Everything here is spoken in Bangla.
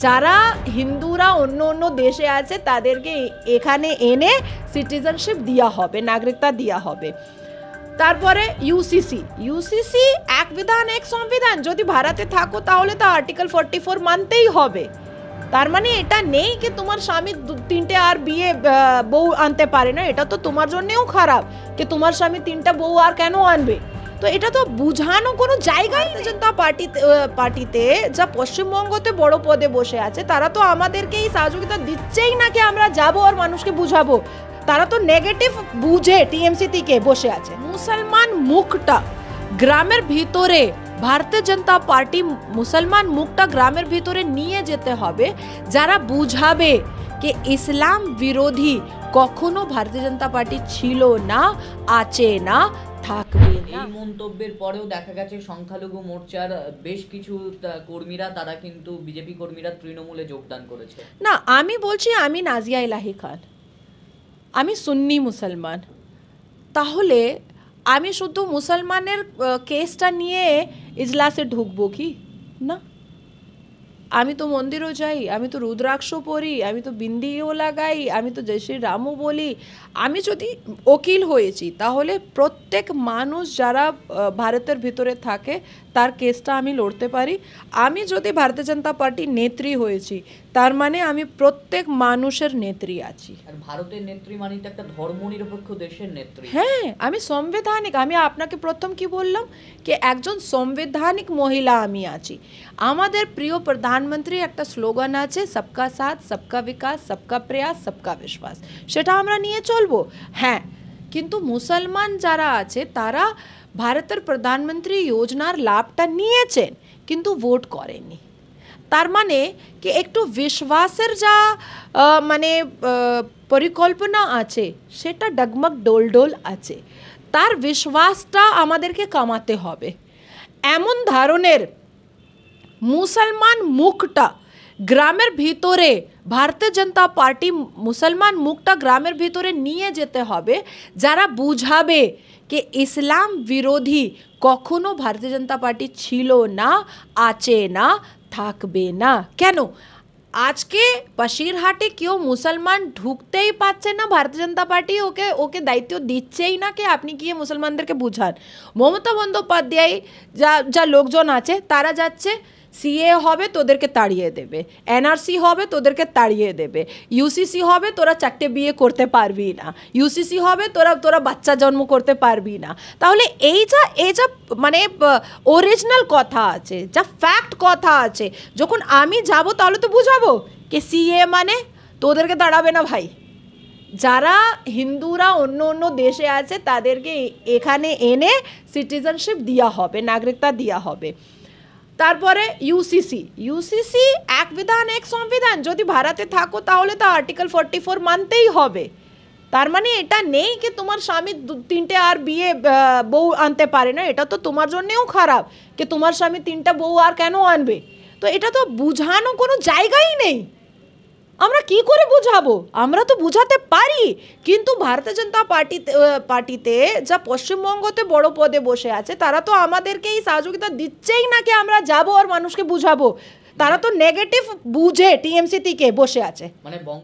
যারা হিন্দুরা অন্য অন্য দেশে আছে তাদেরকে এখানে এনে সিটিজেনশিপ দেওয়া হবে, নাগরিকতা দেওয়া হবে। তারপরে ইউসিসি এক বিধান এক সংবিধান, যদি ভারতে থাকো তাহলে তো আর্টিকেল 44 মানতেই হবে। তার মানে এটা নেই কি তোমার স্বামী 3টে আর বিয়ে বউ আনতে পারে না, এটা তো তোমার জন্যও খারাপ কি তোমার স্বামী 3টা বউ আর কেন আনবে। তো এটা তো বুঝানো কোনো জায়গায় নেই। জনতা পার্টিতে যা পশ্চিমবঙ্গতে বড় পদে বসে আছে তারা তো আমাদেরকে এই সহযোগিতা দিচ্ছেই না কি আমরা যাবো আর মানুষকে বুঝাবো, তারা তো নেগেটিভ বুঝে টিএমসি থেকে বসে আছে। মুসলমান মুখটা গ্রামের ভিতরে ভারতীয় জনতা পার্টি মুসলমান মুখটা গ্রামের ভিতরে নিয়ে যেতে হবে, যারা বুঝাবে যে ইসলাম বিরোধী কখনো ভারতীয় জনতা পার্টি ছিল না, আছে না, থাকবে না। এই মন্তব্যের পরেও দেখা গেছে সংখ্যালঘু মোর্চার বেশ কিছু কর্মীরা তারা কিন্তু বিজেপি কর্মীরা তৃণমূলে যোগদান করেছে। না, আমি বলছি আমি নাজিয়া ইলাহি খান, আমি সুন্নি মুসলমান, তাহলে আমি শুধু মুসলমানের কেসটা নিয়ে ইজলাসে ঢুকবো কি না? আমি তো মন্দিরও যাই, আমি তো রুদ্রাক্ষ পড়ি, আমি তো বিন্দিও লাগাই, আমি তো জয় শ্রী রামও বলি। আমি যদি উকিল হয়েছি তাহলে প্রত্যেক মানুষ যারা ভারতের ভিতরে থাকে তার কেসটা আমি লড়তে পারি। আমি যদি ভারতীয় জনতা পার্টির নেত্রী হয়েছি তার মানে আমি প্রত্যেক মানুষের নেত্রী আছি। আর ভারতের নেত্রী মানে তো একটা ধর্মনিরপেক্ষ দেশের নেত্রী। হ্যাঁ, আমি সাংবিধানিক, আমি আপনাকে প্রথম কি বললাম कि একজন সাংবিধানিক মহিলা আমি আছি। আমাদের প্রিয় প্রধানমন্ত্রী একটা স্লোগান আছে, সবকা সাথ সবকা বিকাশ সবকা প্রয়াস সবকা বিশ্বাস, সেটা আমরা নিয়ে চলবো। হ্যাঁ, কিন্তু মুসলমান যারা আছে তারা ভারতের প্রধানমন্ত্রী যোজনার লাভটা নিয়েছেন কিন্তু ভোট করেননি। তার মানে কি একটু বিশ্বাসের যা মানে পরিকল্পনা আছে সেটা ডগমগ ডোলডোল আছে, তার বিশ্বাসটা আমাদেরকে কামাতে হবে। এমন ধরনের মুসলমান মুখটা গ্রামের ভিতরে ভারতীয় জনতা পার্টি মুসলমান মুখটা গ্রামের ভিতরে নিয়ে যেতে হবে, যারা বুঝাবে कि ইসলাম বিরোধী কখনো ভারতীয় জনতা পার্টি ছিল না, আছে না, থাকবে না। কেন আজকে বসিরহাটে কেউ মুসলমান ঢুকতেই পাচ্ছে না, ভারতীয় জনতা পার্টি ওকে দায়িত্ব দিচ্ছেই না कि আপনি গিয়ে মুসলমানদেরকে বুঝান। মমতা বন্দ্যোপাধ্যায় যা লোকজন আছে তারা যাচ্ছে, সিএ হবে তোদেরকে তাড়িয়ে দেবে, এনআরসি হবে তোদেরকে তাড়িয়ে দেবে, ইউসিসি হবে তোরা 4টে বিয়ে করতে পারবি না, ইউসিসি হবে তোরা বাচ্চা জন্ম করতে পারবি না। তাহলে এই যা মানে অরিজিনাল কথা আছে, যা ফ্যাক্ট কথা আছে, যখন আমি যাব তাহলে তো বুঝাবো कि সিএ মানে তোদেরকে তাড়াবে না ভাই। যারা হিন্দুরা অন্য অন্য দেশে আছে তাদেরকে এখানে এনে সিটিজেনশিপ দেওয়া হবে, নাগরিকতা দেওয়া হবে। তারপরে ইউসিসি এক বিধান এক সংবিধান, যদি ভারতে থাকো তাহলে তো আর্টিকেল 44 মানতেই হবে। তার মানে এটা নেই কি তোমার স্বামী 3টে আর বিয়ে বউ আনতে পারে না, এটা তো তোমার জন্যও খারাপ কি তোমার স্বামী 3টা বউ আর কেন আনবে। তো এটা তো বুঝানো কোনো জায়গাই নেই। আমরা কি করে বুঝাবো? আমরা তো বুঝাতে পারি, কিন্তু ভারতীয় জনতা পার্টিতে যা পশ্চিমবঙ্গতে বড় পদে বসে আছে তারা তো আমাদেরকে এই সহযোগিতা দিচ্ছেই না কি আমরা যাবো আর মানুষকে বুঝাবো, তারা তো নেগেটিভ বুঝে টিএমসি থেকে বসে আছে। মানে